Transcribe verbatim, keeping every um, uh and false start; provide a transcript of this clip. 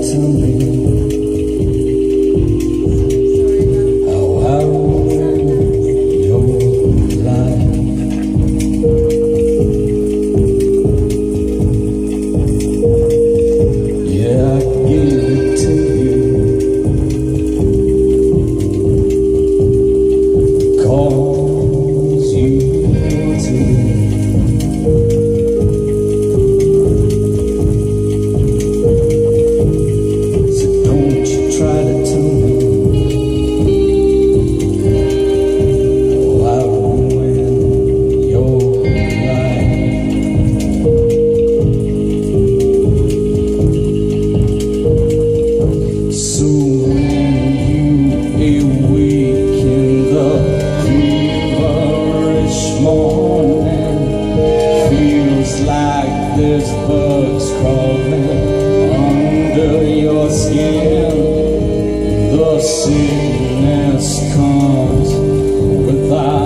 to me how I ruined your life. Yeah, I gave it to you, cause you to me. Try to tell me how I ruined your life. So when you awaken the feverish morning, feels like there's bugs crawling under your skin. The sickness comes without